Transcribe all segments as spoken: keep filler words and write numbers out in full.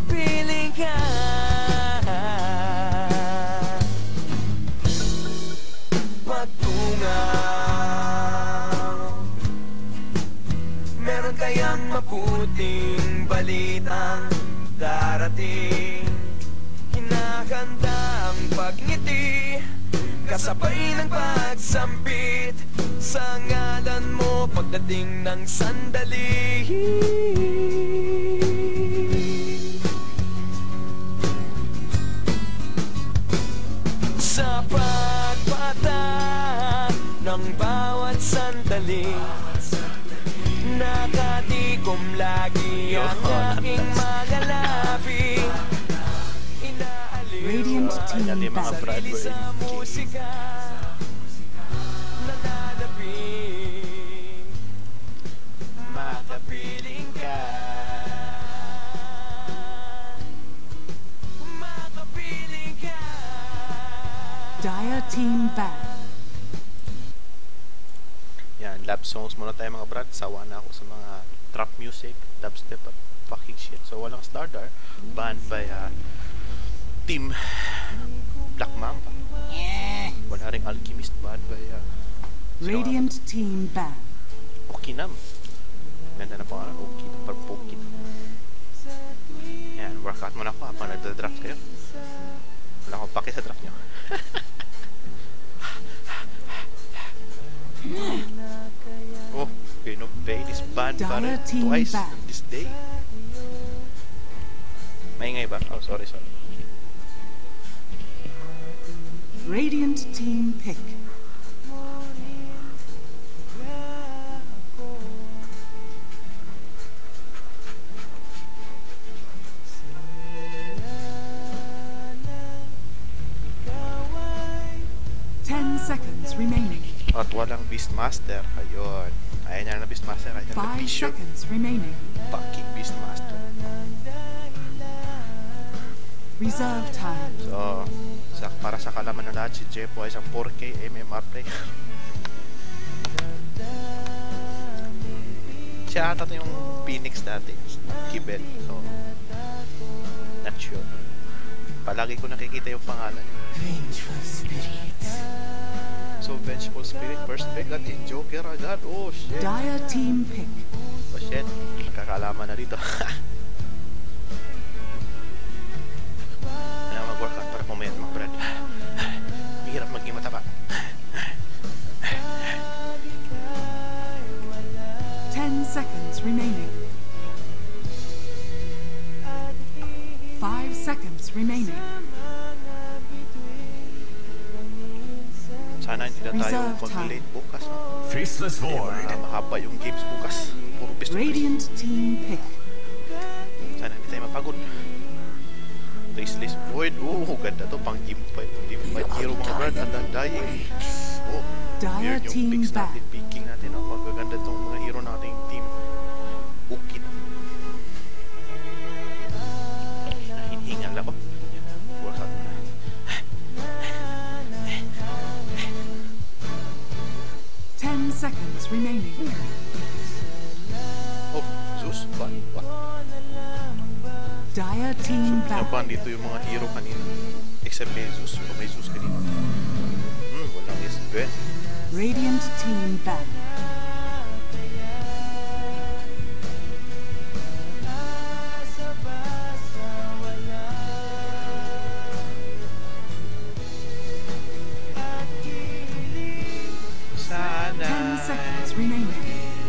makapiling ka. Pagtungaw, meron kayang mabuting balitang darating. Hinahanda ang pagngiti, kasabay ng pagsampit sa ngalan mo pagdating ng sandali. Sa pagpatak ng bawat sandali, nakatikom lagi ang aking mga labi. Radiant team back. Sarili sa musika, nananapin, makapiling ka, makapiling ka. Dire team back. Yan, lab songs muna tayo mga brad. Sawa na ako sa mga trap music, dubstep at fucking shit. So walang Stardar, band by uh, Team Black Mamba. Yeah. Wala ring Alchemist, band by uh, Radiant team back. Okinam. Ganda na pangalan, Okinam, Parpokin. Yan, workout muna ako habang nagda-draft kayo. Wala akong pake sa draft nyo. Oh, innovate this band para twice on this day. Maingay ba? Oh, sorry, sorry. Radiant team pick. Ten seconds remaining. At walang Beastmaster. Ayun. Ayan yan na Beastmaster. Ayan na Five Bishop. seconds remaining. Fucking Beastmaster. Reserve time. So, sa, para sa kalaman na lahat, si Jepo ay isang four K M M R player. Siya ata to yung Phoenix dati. Kibel. So, not sure. Palagi ko nakikita yung pangalan niya. Vengeful Spirit. So, Vengeful Spirit, first pick at in Joker agad. Oh, shit. Dire team pick. Oh, shit. Nakakalaman na dito. Kaya mag-workout para pumayat mga brad. Mahirap maging mataba. Ten seconds remaining. Five seconds remaining. Sana hindi na tayo Reserve mag-late bukas, no? Faceless Void. Kaya mahaba yung games bukas. Puro pistol. Radiant team pick. Sana hindi tayo mapagod. Faceless Void. Oh, ganda to. Pang team fight. Team fight hero mga brad. And undying. Oh, Dire weird yung team picks back. natin. Picking natin. Oh, magaganda tong mga hero nating team. Okay na. Nahinhingal ako. Workout na. Ten seconds remaining. Oh, Zeus. What? What? Dire team back. Naban dito yung mga hero kanina. Except kay Zeus. Kung may Zeus kanina. Hmm, walang S B. Radiant team back. Sana. Ten seconds remaining.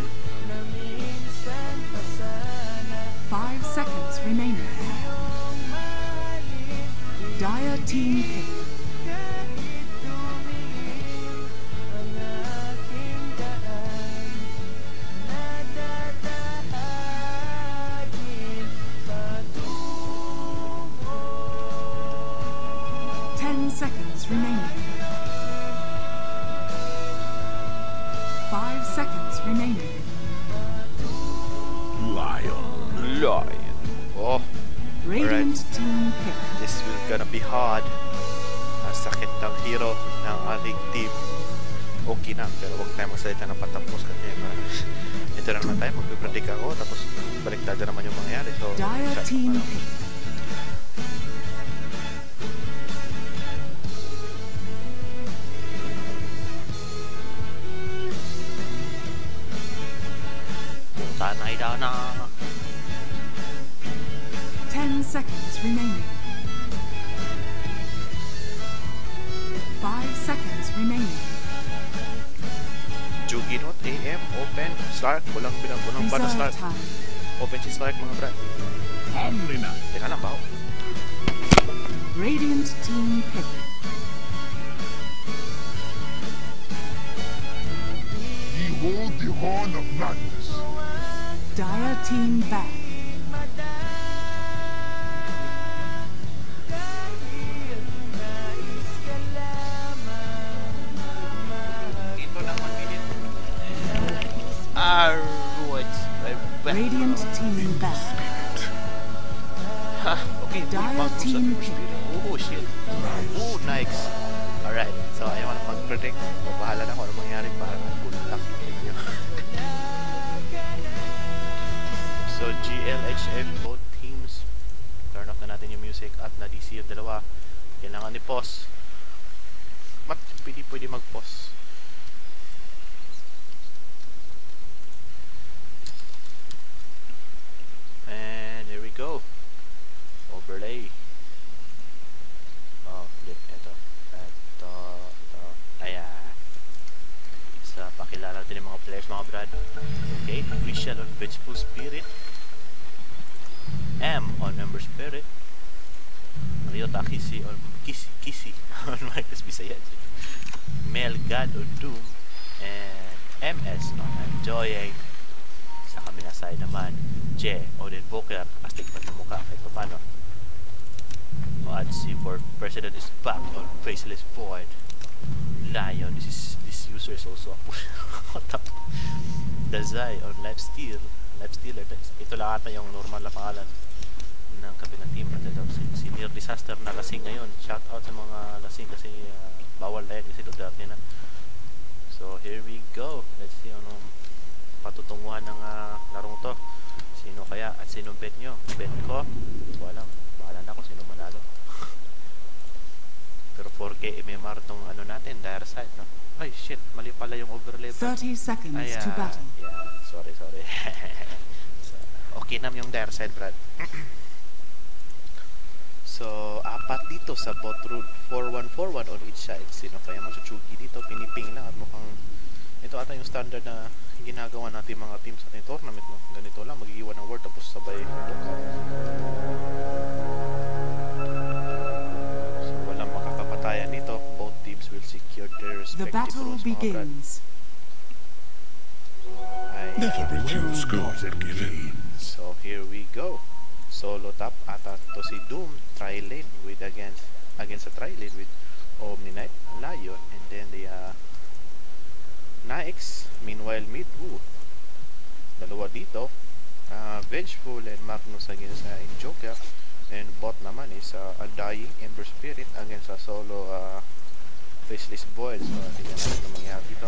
Five seconds remaining. Dire team pick. Ten seconds remaining. Five seconds remaining. Lion. Lion. Oh, Radiant team pick. this will gonna be hard. Ang sakit ng hero ng ating team. Okay na, pero huwag tayo magsalita ng patapos kasi uh, ito na naman tayo, magpipredict ako, tapos baliktad na naman yung mangyayari. So, Dire siya, team ano, pick. Sana. Ten seconds remaining. Five seconds remaining. Juginot, A M, open, Slark, walang binabulang pa na Reserve Slark. time. Open si Slark mga brad. Teka lang ba? Radiant team pick. Behold the horn of madness. Dire team back. Dito lang one minute. Alright. Radiant team back. Ha, okay. Dire Magnus at team First Spirit. Oh, shit. Oh, nice. Alright. So, ayaw ko na mag-predict. Bahala na kung ano mangyari para good luck. Yun. So, G L H F, both teams. Turn off na natin yung music at na-D C yung dalawa. Kailangan ni pause. Mat, pwede pwede mag-pause. And here we go. Overlay. Oh, flip. Ito. Ito. Ito. Ayan. Sa pakilala natin yung mga players, mga brad. Okay. Official on Vengeful Spirit. M on Ember Spirit. Ryota Kisi on Kisi. Kisi on Marcus Bisayas. Mel God on Doom. And M S on Enjoying. Sa kabilang side naman, J on Invoker. Astig pa ng mukha kahit paano. At C for President is back on Faceless Void. Lion, this is this user is also a push. What the? Dazai on Lifesteal. Lifestealer. Ito lang ata yung normal na pangalan ng kabilang team. At ito, si, si Near Disaster na lasing ngayon. Shout out sa mga lasing kasi uh, bawal na yun kasi Duterte na. So here we go. Let's see anong patutunguhan ng uh, larong to. Sino kaya at sino bet nyo? Bet ko? Hindi ko alam. Bahala na kung sino manalo. Pero four K M M R tong ano natin, dire side, no? Ay, shit. Mali pala yung overlay. Thirty seconds Ayan, to battle. yeah. Sorry, sorry. So, okay nam yung dire side, Brad. So, apat dito sa bot road. four one four one on each side. Sino kaya masuchugi dito? Piniping lang at mukhang ito ata yung standard na ginagawa natin mga team sa ating tournament, no? Ganito lang, mag-iwan ng word tapos sabay lookout. So, walang makakapatayan dito. Both teams will secure their The respective battle roles, mga brad. begins. Ayan. Never refuse God given. So here we go. Solo top ata to si Doom tri lane with against against a tri lane with Omni Knight, Lion, and then the uh, Nyx. Meanwhile mid, ooh, dalawa dito, uh, Vengeful and Magnus against uh, Injoker, and bot naman is uh, Undying Ember Spirit against a solo uh, Faceless Void. So tingnan natin ang mangyari dito.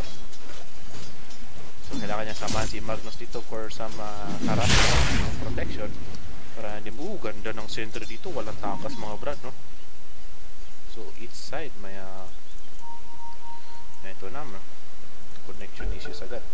So kailangan niya samahan si Magnus dito for some uh, harassment protection para hindi mo. Ganda ng center dito, walang takas mga brad, no? So each side may uh, ito naman connection issues agad.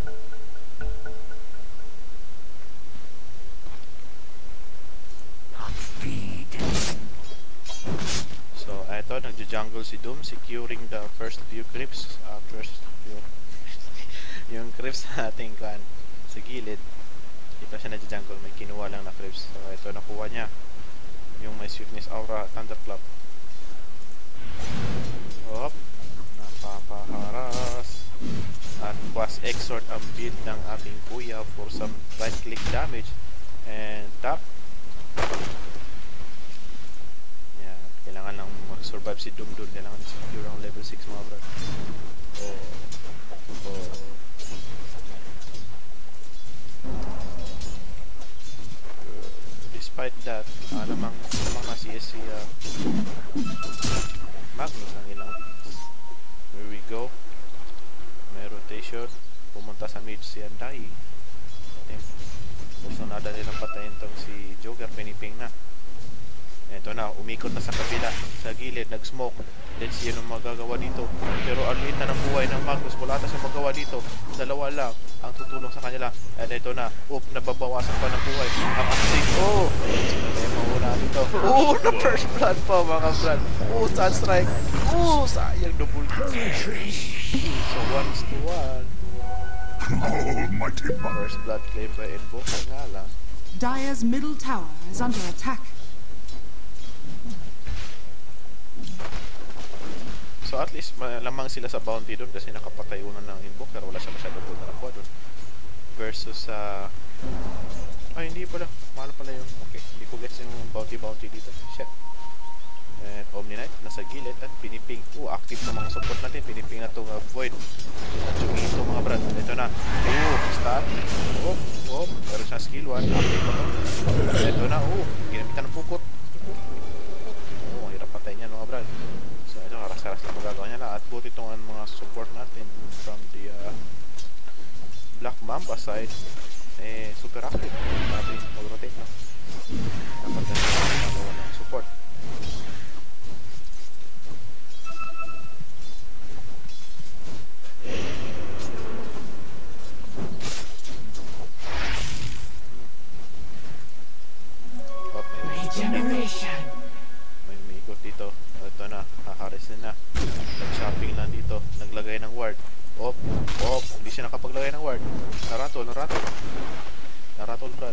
So ito, nagja-jungle si Doom securing the first few creeps, uh, first few yung creeps sa ating kan sa gilid. Dito siya nagja-jungle, may kinuha lang na creeps. So ito, nakuha niya yung may Swiftness Aura Thunderclap. Hop, napapaharas. At was exhort ang build ng ating kuya for some right click damage. And tap. Yan, kailangan lang mag-survive si Doom doon. Kailangan secure ang level six mga brad. Oh. Oh. Despite that, uh, namang, namang nasi si uh, Magnus ang ilang. Here we go. May rotation. Pumunta sa mid si Andai. Gusto nada nilang patayin tong si Joker. Piniping na. Ito na, umikot na sa kabila, sa gilid, nag-smoke. Let's see ano magagawa dito. Pero arlin na ng buhay ng Magnus. Wala na siyang magawa dito. Dalawa lang ang tutulong sa kanila. And ito na, oop, nababawasan pa ng buhay. Ang astig, oh! Sino tayo mauna dito? Oh, na first blood pa mga brad. Oh, sunstrike. Oh, sayang, double kill. So, one is to one. Almighty Mother. First blood claim by Invoker nga lang. Dire's middle tower is under attack. So at least malamang sila sa bounty doon kasi nakapatay una ng Invoker, wala siya masyadong gold na nakuha doon. Versus sa... Uh... Ay, hindi pala. Mahal pala yung... Okay, hindi ko gets yung bounty-bounty dito. Shit. And Omni Knight nasa gilid at piniping. Oh, active na mga support natin. Piniping na itong uh, Void. Pinatsugi ito mga brad. Ito na. Oh, start. Oh, oh. Meron siyang skill one. Active pa ito. Ito na. Oh, ginamitan ng pukot. Oh, hirap patay niya mga brad. So ito, karas-karas na magagawa niya na. At buti itong uh, mga support natin from the uh, Black Mamba side. Eh, super active. Natin mag-rotate na. Dapat na magawa ng support. Regeneration. May umiikot dito. Ito na, haharis na na. Nag-shopping lang dito. Naglagay ng ward. Op, op. Hindi siya nakapaglagay ng ward. Naratol, naratol. Naratol, Brad.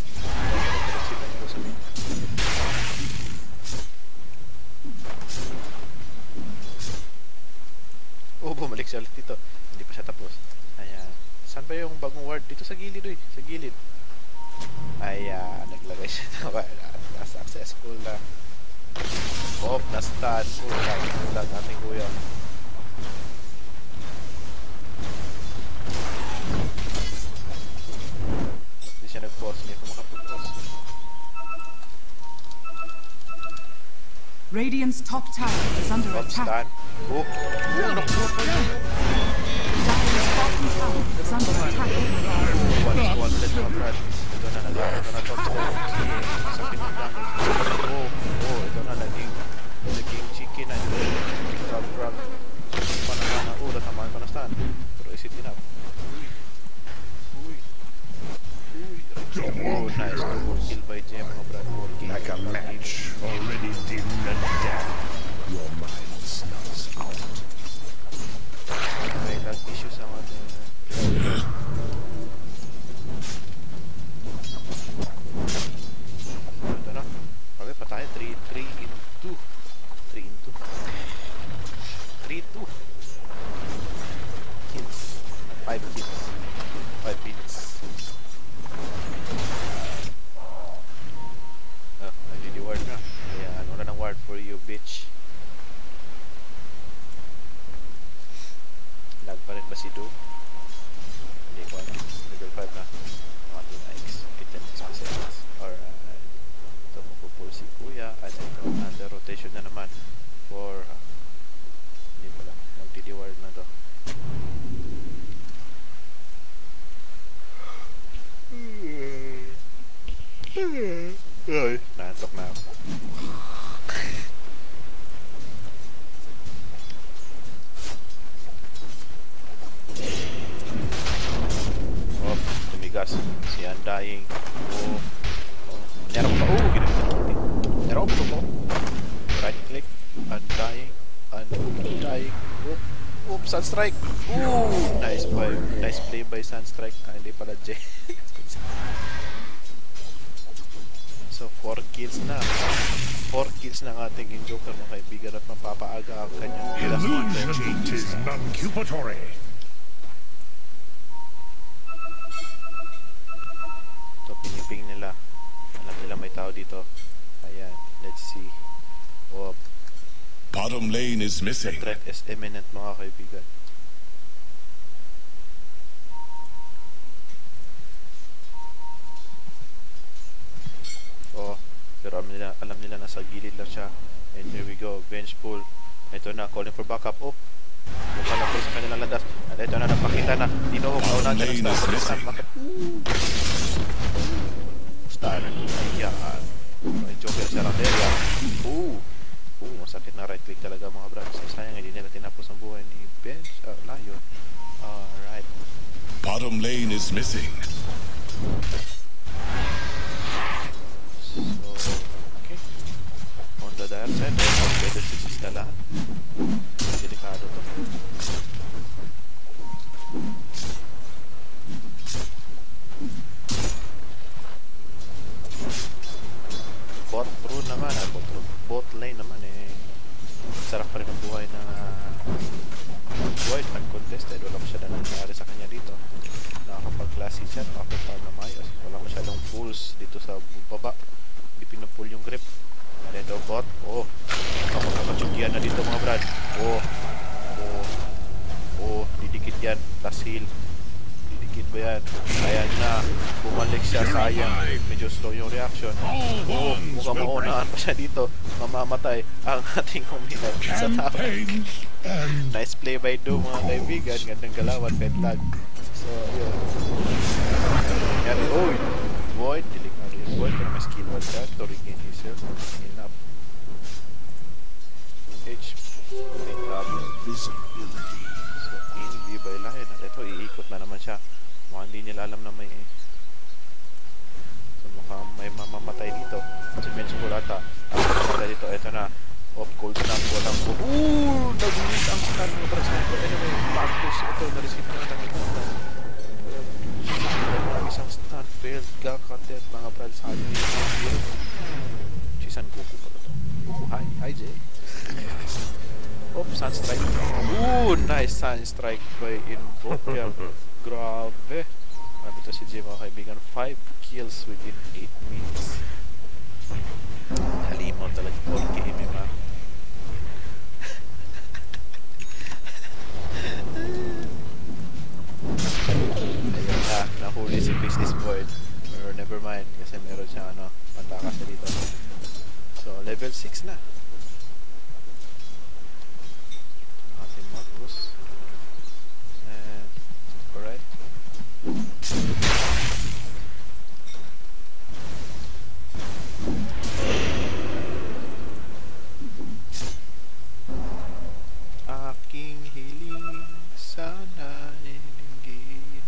Oh, bumalik siya ulit dito. Hindi pa siya tapos. Ayan. Saan ba yung bagong ward? Dito sa gilid, eh. Sa gilid. Ayan. Naglagay siya ng ward. Successful na. Op, na-stun. Oh, laging ulag ating kuya. Hindi siya nag-pause. Hindi ko makapag-pause. Radiant's top tower is under Op, stun. attack. Oh, oh, nakuha po yun. Dire's bottom tower is under attack. One is one ulit mga brad. Ito na nag-aano ito na top step. Sa pinundang. Oh, oh, ito na naging naging chicken na. Grab, grab. Panangana. Oh, natamaan pa na stand. Pero is it enough? Uy. Uy. Uy. Oh, nice. Double kill by J mga brad. Like a match already dimmed and dead. Your mind snuffs out. May lag issues ang ating ito na. Okay, pa tayo. three in two. three in two. three two. Kills. five kills. five minutes. Oh, nag-reward na. Ayan, wala ng ward for you, bitch. Lag pa rin ba si Do? Hindi ko alam. Level five na. Mga two likes. Kitchen specials. Alright. Ito magpupul si Kuya. At ito, under rotation na naman for uh, hindi pala. Mag-reward na to. Ay, naantok na ako. Oh, tumigas. Si Undying. Oh. Oh. Nyarap pa. Oh, ginamit na ulti. Nyarap pa po. Right click. Undying. Undying. Oh. Oop, Sunstrike. Ooh, nice by, nice play by Sunstrike. Ah, hindi pala J. So, four kills na. four kills na ang ating Invoker, mga kaibigan, at mapapaaga ang kanyang last Illusion is non-cupatory. So, piniping nila. Alam nila may tao dito. Ayan, let's see. Oh, Bottom lane is the missing. threat is imminent, mga kaibigan. Oh, pero alam nila, alam nila na sa gilid lang siya. And here we go, Vengeful. Ito na, calling for backup. Oh, mukha na po sa kanilang landas. At ito na, napakita na. Tinuhog na unan Lane is missing. Star. Ayan. May Joker sa Randeria. Ooh. Ooh, masakit na right click talaga mga brad. So, sayang hindi nila tinapos ang buhay ni Bench. Uh, Lion. Alright. Bottom lane is missing. So, okay. On the dire side, all better sixes na lahat. Delikado to. Bot through naman, ah, bot, through, bot lane naman eh. Sarap pa rin ang buhay ng uh, Void, uncontested. Wala masyadong nangyari sa kanya dito. Nakakapag-classy siya, nakakapag-farm na maayos. Wala masyadong pulls dito sa baba. Hindi pinupull yung grip. And ito bot, oh. Kapag-kapag-chugyan na dito mga brad. Oh, oh, oh, didikit yan. Plus heal. Didikit ba yan? Ayan na. Bumalik siya, sayang. Medyo slow yung reaction. Oh, mukhang maunahan pa siya dito. Mamamatay ang ating huminag sa tower. Nice play by Do mga kaibigan. Gandang galawan, pet lag. So, yun. Nangyari, oh, Void. Delikado yung Void. Pero may skill wall siya to regain his health. Enough. H. Take problem. So, in Levi Lion. At ito, iikot na naman siya. Mukhang hindi nila alam na may so mukhang may mamamatay dito. Si Bench Bull ata. Ang mamamatay dito, ito na. Off cold snap, walang po. Ooh! Nag-miss ang stun ng Bra Sniper. Anyway, Marcus, ito, na-receive na ng ito. Isang stun, failed, gakatet, mga brad sa akin yung hero. Chisan Goku pala to. Ooh, hi, hi Jay. Oh, Sunstrike. Ooh, nice Sunstrike by Invoker. Grabe. Grabe to si Jay mga kaibigan. five kills within eight minutes. Halimaw talaga all game eh man. Ayun na, nahuli si Business Void. Or never mind, kasi meron siya ano, patakas na dito. So, level six na. Ating Marcus. And, alright. Aking hiling sana ilinggit.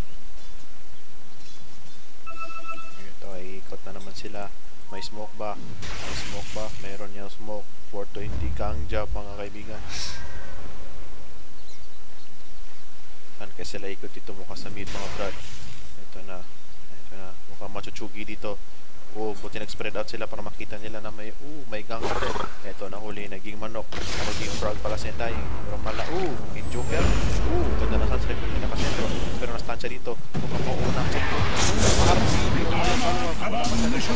Ito ay ikot na naman sila. May smoke ba? May smoke ba? Meron yung smoke. four twenty kang job mga kaibigan. Saan kaya sila ikot dito? Mukha sa mid mga brad. Ito na. Ito na. Mukhang machuchugi dito. Oh, buti nag-spread out sila para makita nila na may, oh, may gang natin. Ito, nahuli, naging manok. Naging frog pala si Entay. Pero mala, oh, in Joker. Oh, ganda na sunstrike kung hindi nakasentro. Pero na-stun siya dito. Mukhang mauna siya. Parang dito. Wala pa siya dito.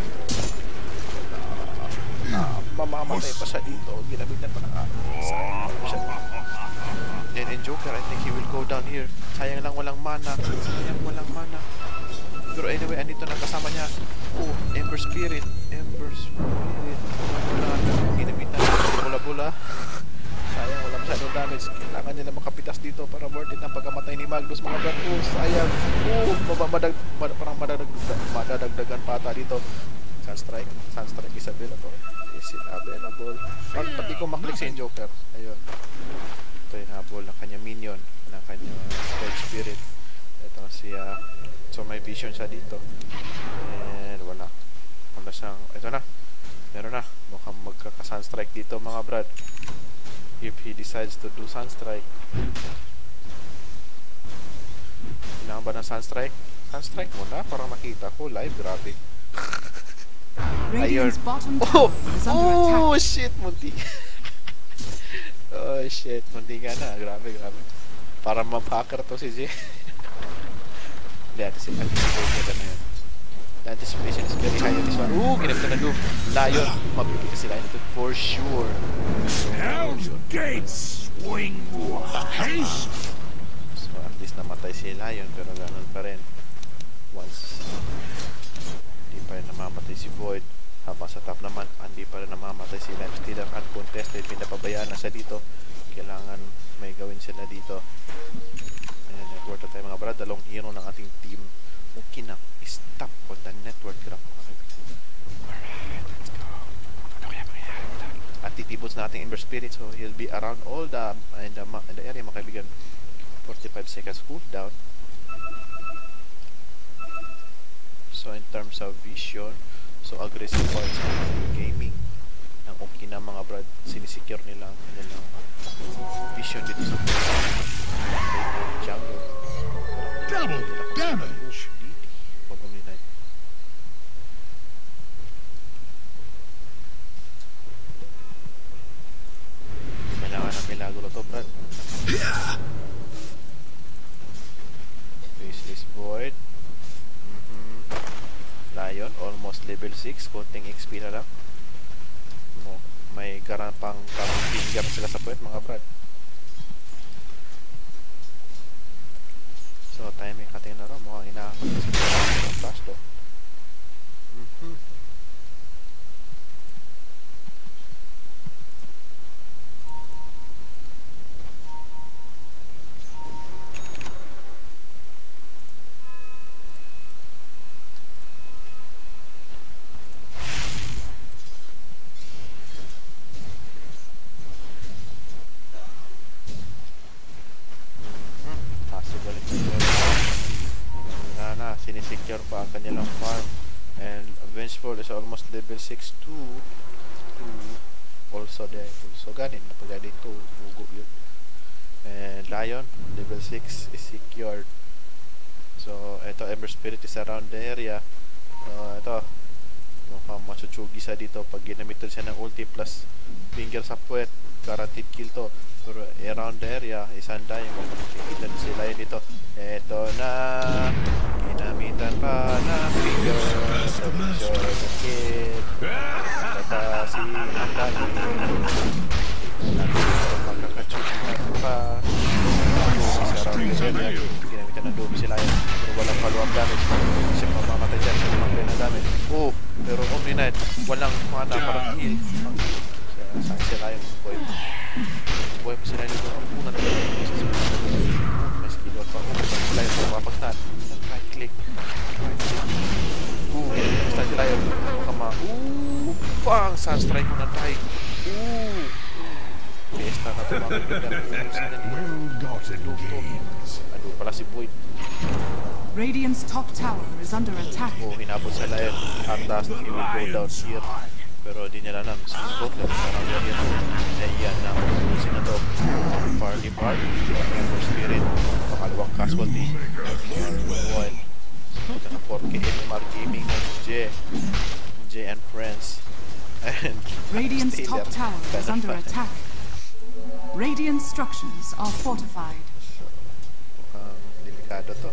Mamamatay pa siya dito. Ginabitan pa ng siya. Then in Joker, I think he will go down here. Sayang lang walang mana. Sayang walang mana. Pero anyway, andito na kasama niya. Oh, Ember Spirit. Ember Spirit. Wala na. Ginamitan na. Bula-bula. Sayang, wala masyadong damage. Kailangan nila makapitas dito para worth it ang pagkamatay ni Magnus. Mga brad. Oh, sayang. Oh, madag, mad, parang madadagdag, madadagdagan pa ata dito. Sunstrike. Sunstrike is available. Is it available? Pag pati ko maklik sa Joker. Ayun. Ito yung habol ng kanya minion. Ng kanya Scourge Spirit. Ito siya. So may vision siya dito. And wala. Wala siyang, ito na. Meron na. Mukhang magkaka-sunstrike dito mga brad. If he decides to do sunstrike. Kailangan ba ng sunstrike? Sunstrike muna para makita ko live. Grabe. Ayun. Oh! Oh shit! Munti. Oh shit. Munti ka na. Grabe, grabe. Para ma-hacker to si Jay. Anticipation na yun. The anticipation is very high on this one. Ooh, ginagta na doon. Lion, mabibigay sila nito for sure. Hell's Gates swing wide. So at least namatay si Lion, pero ganun pa rin. Once hindi pa rin namamatay si Void. Habang sa top naman, hindi pa rin namamatay si Lime Stealer. Uncontested, pinapabayaan na siya dito. Kailangan may gawin sila dito. Ayan, network na tayo mga brad. Dalawang hero ng ating team. Okay na. Stop on the network graph. Alright, let's go. Ano kaya mangyayari? titibot sa ating Ember Spirit, so he'll be around all the in the, ma- in the area, mga kaibigan. forty-five seconds cooldown. So in terms of vision, so aggressive pa sa gaming ng okay na mga brad, sinisecure nila ang kanilang vision dito sa jungle. Double damage. Kailangan ng milagro to, brad. Faceless Void. Mm-hmm. Lion, almost level six. Konting X P na lang. Mo, may garapang pang finger sila sa puwet, mga brad. So, timing kating na rin. Mukhang inaakot sa flash to. Mm-hmm. Sinisecure pa ang kanilang farm, and Vengeful is almost level six too. Also there, so ganin na pag dito bugo yun. And Lion level six is secured. So ito, Ember Spirit is around the area. So ito, mukhang machuchugi sa dito pag ginamitan siya ng ulti plus finger sa puwet, guaranteed kill to. Pero around the area, isang dahil kung makikita sila yun dito. Eto na, ginamitan pa na finger sa picture of the kid. Kata si Andali, makakachugitan pa. Sa around the area, ginamitan ng dobi sila yun. Pero walang follow-up damage. Kasi mamamatay dyan, mamamatay na damage. Oh, pero Omni-Knight, walang mana parang heal. Saan sila yung point? Buhay pa sila nito ang una na may skill or pa sila yung pumapagtan right click right click ooh basta sila yung kama ooh pang sunstrike mo ng tayo ooh besta na ito mga kaibigan Well gotten gains. ano pala si Boyd. Radiant's top tower is under attack. Oh, hinabot sila yun at last he will go down here. Pero di nila alam, sinubok na parang yan ay yan na usin na to. Farley Park, Ember Spirit, pakalawang casualty, one. Ito na four K M R Gaming ng J, J and Friends. And Radiant's top tower is under attack. Radiant structures are fortified. Mukhang delikado to.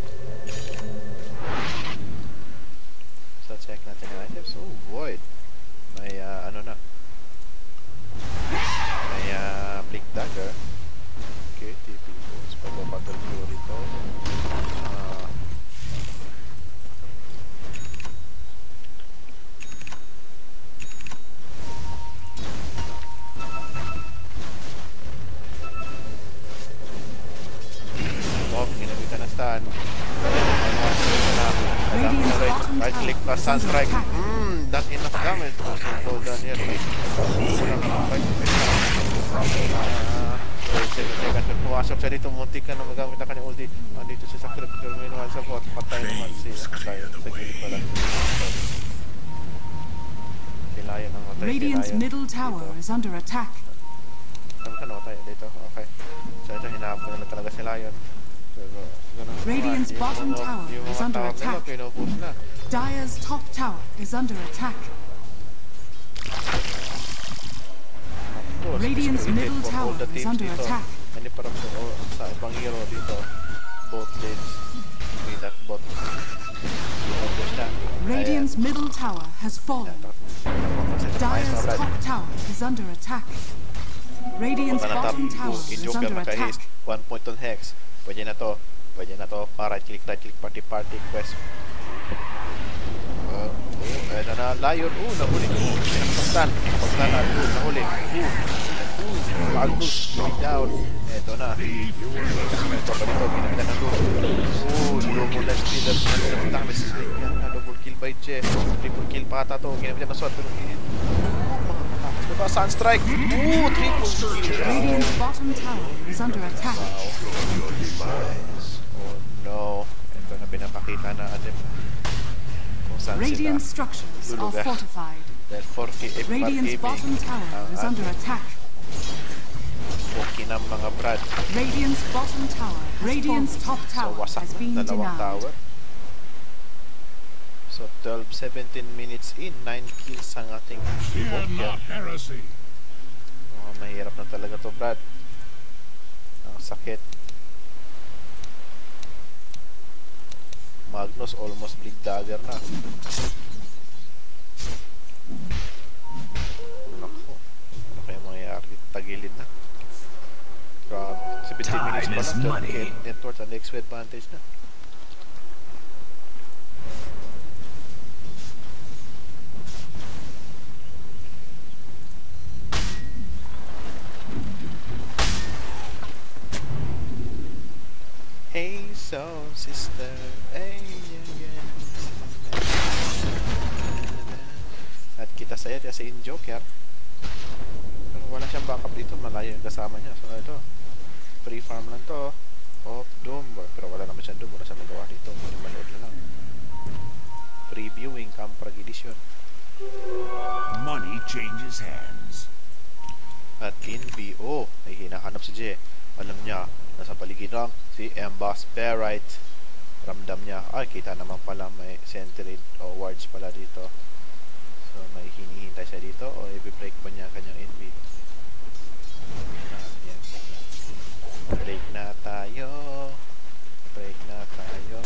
So check natin yung items. Oh, Void. May uh, ano na, may uh, Blink Dagger. Okay, T P Boots, pag-battle ko rito. Uh, oh, ginamitan na stun. Right click plus sunstrike. Mmm, not enough damage. So down here. Kulang na fight. Ah, second pumasok siya dito. Muntik ka na magamit na kanyang ulti. Andito si Sakura. Minuhan sa bot. Patay naman si Lion. Sa gilid pala. Si Lion ang matay. Radiant's middle tower is under attack. Saan ka namatay? Dito. Okay. So ito, hinahabol na talaga si Lion. Radiant's bottom tower is under attack. Dire's top tower is under attack. Radiant's middle tower is under attack. Hindi parang sa ibang hero dito. Both lanes. With that bot. Radiant's middle tower has fallen. Dire's top tower is under attack. Radiant's bottom tower is under attack. One point on Hex. Pwede na to. Pwede na to. Pa right click, right click, party, party, quest. Uh, oh, ayun na na. Lion. Oh, nahuli. Pinakastan. Pinakastan na. Oh, nahuli. Oh. Oh, Magnus. Going down. Eto na. Ito pa dito. Ginagdan na doon. Oh, double life stealer. Ginagdan na damage. Yan na. Double kill by Jeff. Triple kill pa ata to. Ginagdan na sword. Pero oh, mga patakas. Diba? pa Sunstrike. Ooh, triple kill. Radiant's bottom tower is under attack. Oh no. Ito na pinapakita natin kung saan Radiant sila structures are lulugar. fortified. Dahil four K F R Radiant's bottom Gaming tower ang is under ating attack. okay ng mga brad. Radiant's bottom tower. Radiant's top So tower wasak has na been dalawang denied. tower. So twelve seventeen minutes in, nine kills ang ating Fear not heresy. Oh, mahirap na talaga to, Brad. Ang sakit. Magnus almost bleed dagger na. Nako. Ano kaya mangyayari? Tagilid na. Grabe. seventeen minutes pa lang. twelve K network and X P advantage na. Hey, so sister, hey, yeah, yeah. At kita saya dia sa in-joker. Pero wala siyang backup dito, malayo yung kasama niya. So ito, free farm lang to. Off Doom, pero wala naman siyang Doom, wala siyang magawa dito. Yung manood na lang. Free viewing, Camprag Edition. Money changes hands. At in B O, ay hinahanap si Jay. Alam niya, nasa paligid lang si Emboss Ferrite. Ramdam niya, ay kita naman pala may Century Awards pala dito. So may hinihintay siya dito o i-break pa niya kanyang envy. Ah, yan, break na tayo. Break na tayo.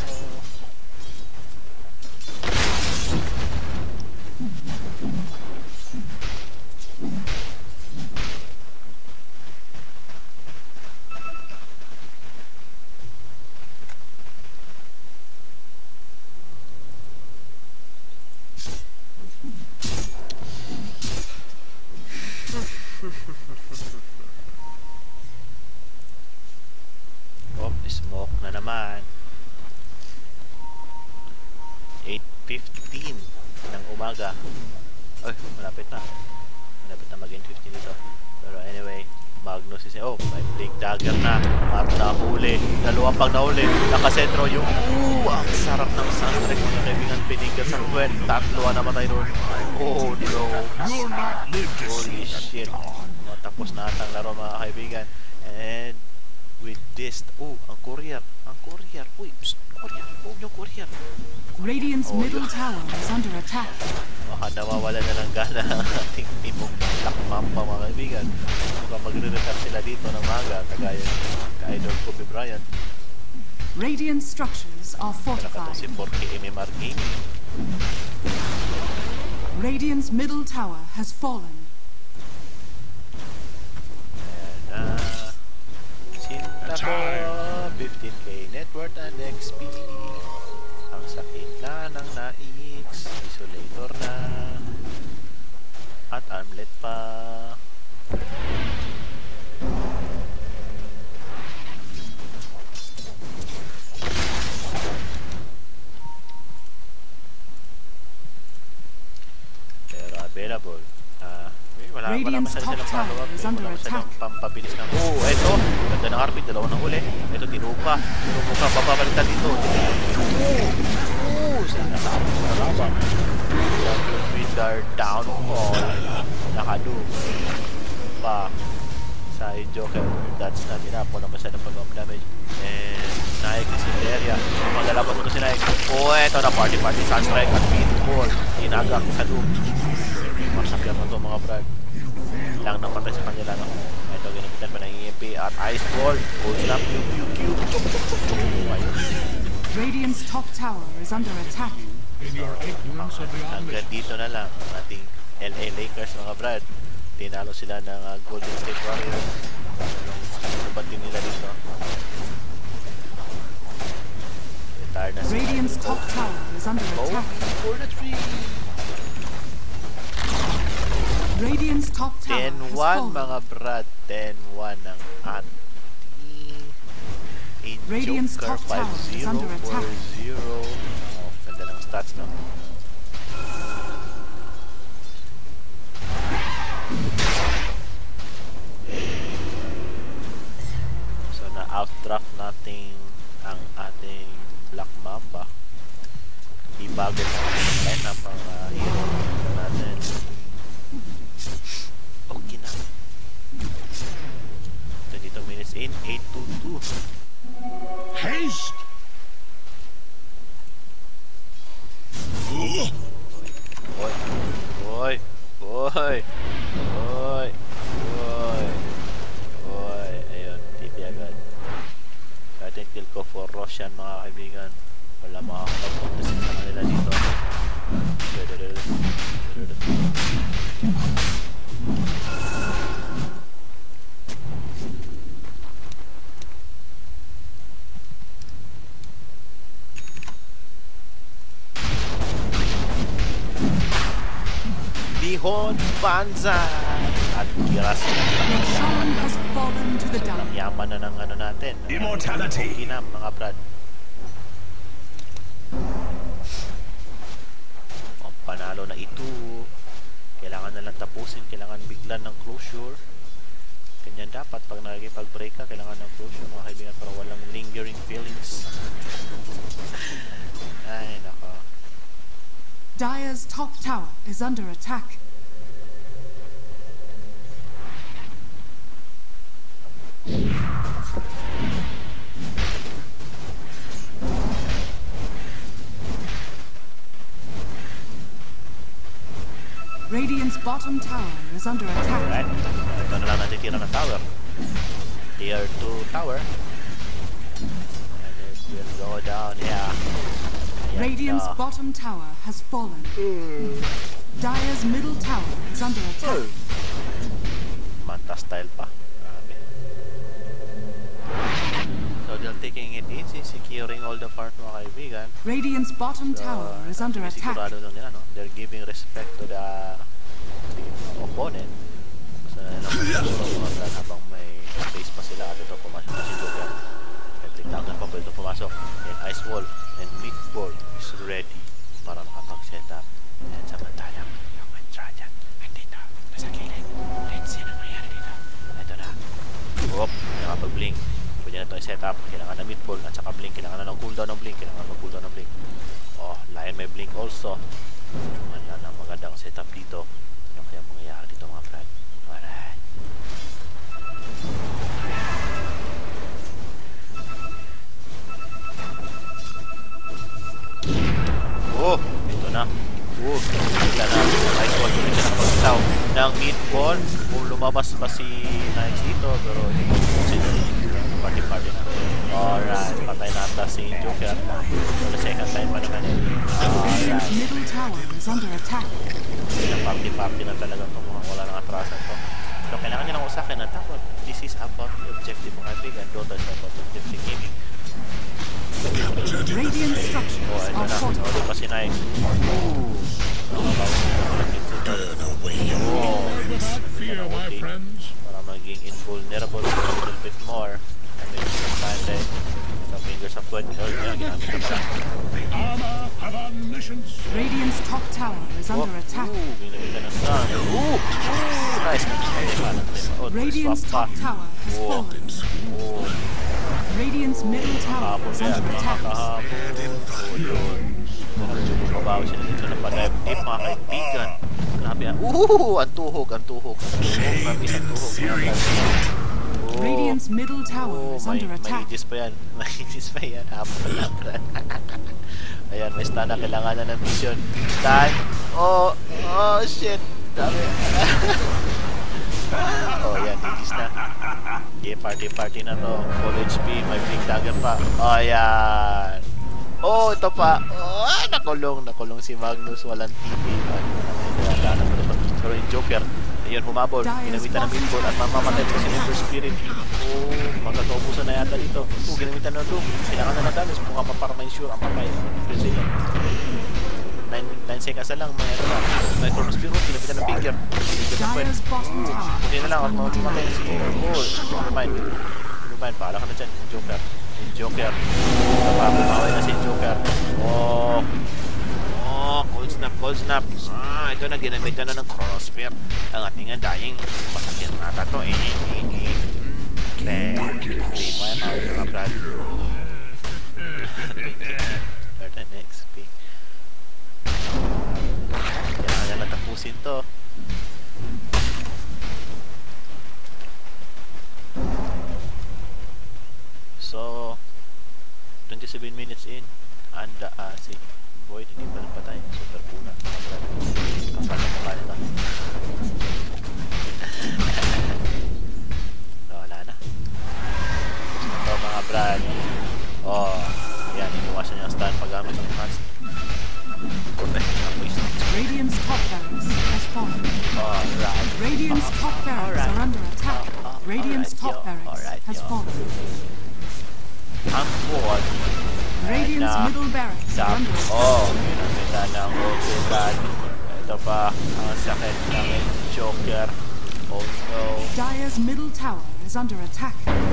Oh, smoke na naman. eight fifteen ng umaga. Ay, malapit na. Malapit na mag-end fifteen dito. Pero anyway, Magnus is... Oh, may Blink Dagger na. At nahuli. Dalawa pag nahuli. Nakasentro yung... Ooh, ang sarap ng Sunstrike. Mga kaibigan, pinigil sa Gwen. Tatlo na namatay doon. Oh, no. You'll not live to Holy see the shit. dawn. Oh, tapos na atang laro mga kaibigan. And with this... Oh, ang courier. Ang courier. Uy, psst, courier. Huwag yung courier. Radiant's Oh, middle yeah. tower is under attack. Baka nawawala na ng gana ang ating timong Black Mamba mga kaibigan. Mukhang magre-retire sila dito ng maga. Kagaya ka-idol Kobe Bryant. Radiant structures are Kaya nakatong si fortified. four K M M R Gaming. Radiant's middle tower has fallen. Ayan na. Sinta ko. fifteen K net worth and X P. Ang sakit na ng naix. Isolator na. At armlet pa. Pero available. Ah, eh, wala, wala Radiant's masyado top silang tower follow-up. is eh. under Wala masyadong attack. pampabilis ng... Oh, eto. Ganda ng R P. Dalawa ng huli. Eto, tinupa. Tinupa. Papabalitan dito. Oh! Oh! Sinasabi ko na laban. Windar down. Oh! Nakado. Pa. Sa Joker. That's not enough. Wala masyadong follow-up damage. And Naik is in the area. Maglalaban mo ito si Naik. Oh, eto na. Party-party. Sunstrike at Beatball. Inagak sa loop. Masakyan mo ito mga brad. Lang napatay sa kanila no. Ito ginapitan pa ng E M P at Ice Ball. Full snap, Q Q Q. Ayun. Radiant's top tower is under attack. In your ignorance of the Hanggang omniscience. dito na lang ang ating L A Lakers mga brad. Tinalo sila ng uh, Golden State Warriors. Ano ba din nila dito? Retired na sila. Radiant's top tower is under Oh, attack. for the three. Radiant's top tower ten has one fallen. mga brad. ten one ang ating in Radiant's Joker top tower is five zero under attack. four zero. Oh, ganda ng stats no. ating ang ating Black Mamba. Ibago sa ating lineup ang uh, hero natin. Okay na. twenty-two minutes in, eight two two. Haste! Oy, oy, oy, oy, oy, oy, ayun, T P agad. I think they'll go for Roshan, mga kaibigan. Wala makakapagpuntasin sa kanila dito. Nihon Banzai at Kiras. Your shaman has fallen to the Ang down. yaman na ng ano natin. Immortality. Kinam, mga brad. Ang panalo na ito. Kailangan na lang tapusin. Kailangan biglan ng closure. Ganyan dapat. Pag nakikipag-break ka, kailangan ng closure, mga kaibigan, para walang lingering feelings. Ay, nako. Dire's top tower is under attack. Radiant's bottom tower is under attack. Alright. Ito na lang natitira ng tower. Tier two tower. And it will go down, yeah. Ayan Radiant's na. bottom tower has fallen. Dire's middle tower is under attack. Manta style pa. Grabe. So they're taking it easy, securing all the farms, mga kaibigan. Radiant's bottom So, tower is under attack. sigurado lang nila, no? They're giving respect to the, the opponent. So, nalang mga brad habang may space pa sila. At ito, pumasok na si Joker. Electric Dagger pa po ito pumasok. And Ice Wall and Meatball is ready para nakapag-set up. And samantalang, yung Trajan, andito, nasa gilid. Let's see ano nangyari dito. Ito na. Oop, nakapag-blink. Pwede na ito i-set up. Kailangan na Meatball at saka blink. Kailangan na ng cooldown ng blink. Kailangan na mag-cooldown ng blink. Oh, Lion may blink also. Wala na magandang setup dito. Ano kaya mangyayari dito, mga brad? Alright. Oh, ito na. Oh, ito na. Nice one. Ito na nakapagsaw ng Meatball. Kung lumabas pa si Nice dito, pero party-party na. Alright, patay na ata si Joker. For the second time pa naman. Radiant's Alright. middle tower is under attack. Party-party na talaga ito. Mukhang wala nang atrasan to. Pero kailangan nyo lang usakin na dapat this is about the objective, mga kaibigan. Dota is about the objective gaming. Radiant Oh, structures ito are na. fortified. Naulit pa si Nice. Ooh. Burn away your Oh. Fear, my friends. Para maging invulnerable a little bit more. I mean, sometimes eh, the fingers of God, oh, yeah, ginamit na pala. The armor of omniscience. Radiant's top tower is Oh, under attack. ooh, ginamit ka ng stun. Ooh! Ooh! Nice. Okay, paano? Oh, Radiant's swap top pa. tower has Oh. fallen. Oh, Radiant's middle tower kahapon is yan, under mga attack. kahapon. Oh, yun. Medyo bumabawi sila dito ng pa-dive deep, mga kaibigan. Grabe yan. Ooh! Ang tuhog, ang tuhog. Ang tuhog, mabis ang tuhog. mga kaibigan. Oh. Radiant's middle tower Oh, is may, under may attack. aegis pa yan. May aegis pa yan. Hapon lang, brad. Ayan, may stun na. Kailangan na ng mission. Stun. Oh, oh, shit. Dami. Oh, yan. Aegis na. Okay, party-party na to. Full H P. May blink dagger pa. Oh, yan. Oh, ito pa. Oh, nakulong. Nakulong si Magnus. Walang T P. Wala na pala. Pero yung Joker, ayun, humabol. Ginamitan ng Meatball at mamamatay po si Nether Spirit. Oh, magkakaubusan na yata dito. Oh, ginamitan ng Doom. Kailangan na nadalos. Mukha pa para ma-ensure ang patay. Brazilian. nine seconds na lang. May ano na. May Chrono Spirit. Ginamitan ng Finger. Dire's bottom tower Hindi na has lang. At been mamamatay destroyed. si... Oh, never mind. Never mind. Paala ka na dyan. Yung Joker. Yung Joker. Ito pa. Bumaway na si Joker. Oh. Oh, cold snap, cold snap. Ah, ito na, ginamit na na ng Chrono Spear. Ang ating ang dying. Masakit na ata to. Eh, eh, eh, eh. Mm. Then, three mo yan mga brad. Or the next pick. Kailangan na tapusin to. So, twenty-seven minutes in. Anda, ah, si Void, hindi pa rin patay. Super puna. Kapal na mukha nila. No, wala na. Ito mga brad. Oh, yan. Iniwasan niya ang stun paggamit ng mask. Radiant's top barracks has fallen. Alright. Radiant's top barracks are under attack. Radiant's top barracks has fallen. Ang buwan. Radiant's middle barracks are under attack. Oh, ginamita ng ultimate. Ito pa, ang sakit ng Joker. Oh no. Dire's middle tower is under attack.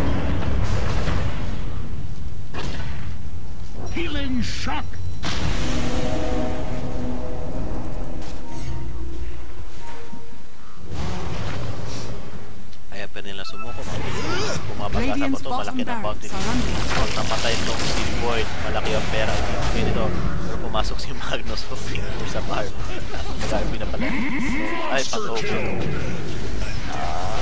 Healing shock. Ayaw pa nila sumuko. Pumapagat ako Radiant's to, malaki bottom na bounty. barracks are under attack. Pag namatay itong si Void, malaki ang pera. Okay nito. Pero pumasok si Magnus hoping sa bar. Nag-army na pala. Ay, pag-open. Ah.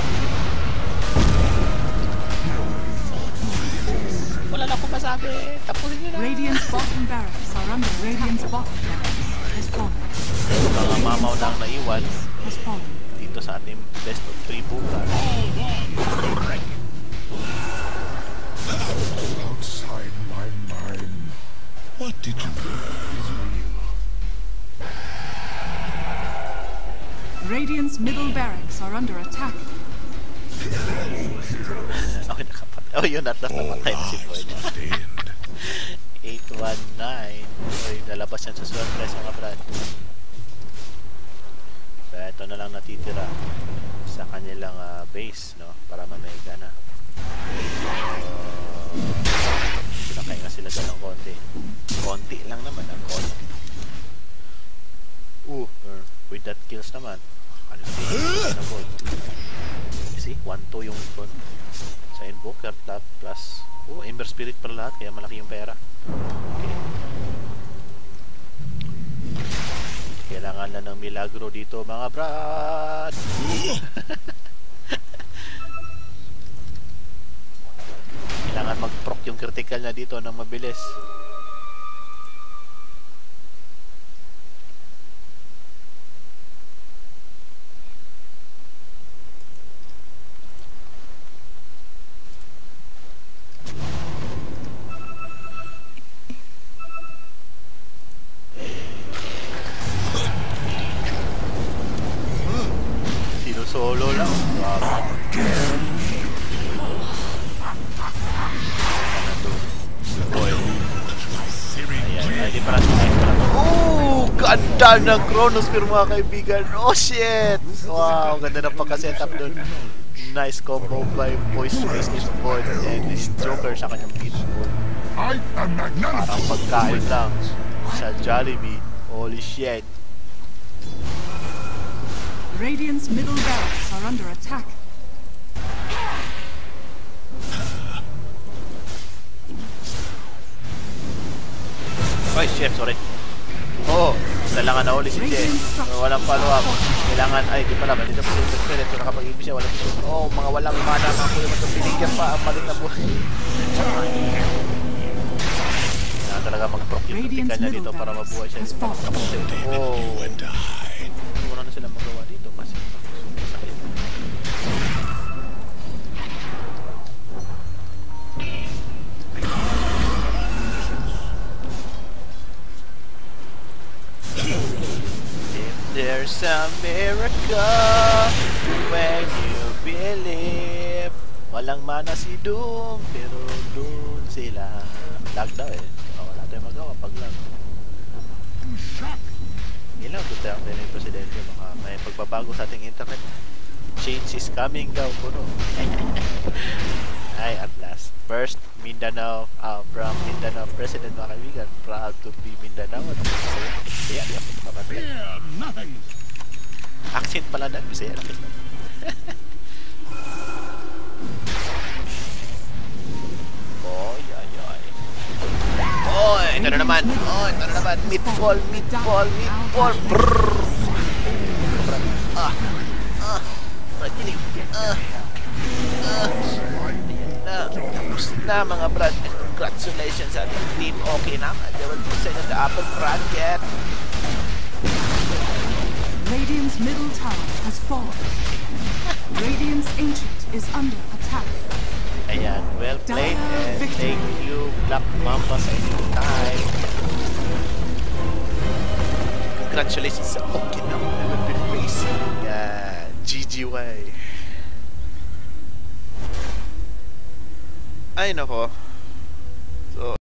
Wala na akong masabi. Tapusin nyo na. Radiant's bottom barracks are under Radiant's bottom barracks has fallen. Mga mamaw na ang naiwan Has fallen. dito sa ating best of three bukas. Outside my mind. What did you do? Radiant's middle barracks are under attack. Oh, nakapatay. Oh, yun. At last namatay na si Void. Sustained. eight one nine. Uy, lalabas yan sa surprise mga brad. So, ito na lang natitira sa kanilang uh, base, no? Para mamega na. So, pinakainga sila dyan ng konti. Konti lang naman, ang konti. Uh, er, with that kills naman. Ano na gold? See, one two yung con sa Invoker, top plus. Oh, Ember Spirit para lahat, kaya malaki yung pera. Okay. Kailangan na ng milagro dito mga brad. Kailangan mag-proc yung critical na dito ng mabilis. Solo lang. Wow. Ayan, di para sa extra. Oh, ganda ng Chronosphere mga kaibigan. Oh shit. Wow, ganda ng pagka-setup dun. Nice combo by Voice Space is Void and this Joker sa kanyang Beatball. I am magnanimous. Parang pagkain lang sa Jollibee. Holy shit. Radiant's middle barracks are under attack. Ay, shit, sorry. Oo, oh, kailangan na uli si Jen. Walang follow-up. Kailangan, ay, di pala, dito po yung spirit. So, nakapag-ibig siya, walang issue. Oo, oh, mga walang mana, mga kuya mo ito, binigyan pa ang maling na buhay. Kailangan talaga mag-proc yung critical niya dito para mabuhay siya. Oo. Wala na sila magawa dito kasi masakit. If there's a miracle when you believe. Walang mana si Doom pero doon sila. Lag daw eh. Wala tayong magawa pag lag. Ilang Duterte na yung presidente, baka may pagbabago sa ating internet. Change is coming daw po, no? Ay, at last. First, Mindanao, uh, from Mindanao President, mga kaibigan. Proud to be Mindanao. At Bisaya. Bisaya, di ako papatay. Accent pala na, Bisaya. ito na naman. Oh, ito na naman. Meatball, meatball, meatball. Brrrr. Ah, ah, magiling. Ah, ah. Ayan na. Tapos na mga brad. Congratulations sa ating team. Okay naman. They will present in the upper bracket. Radiant's middle tower has fallen. Radiant's ancient is under attack. Ayan, well played. And thank you, Black Mamba, sa inyong time. Congratulations sa Okinawa na will be facing uh, G G Y. Ay nako.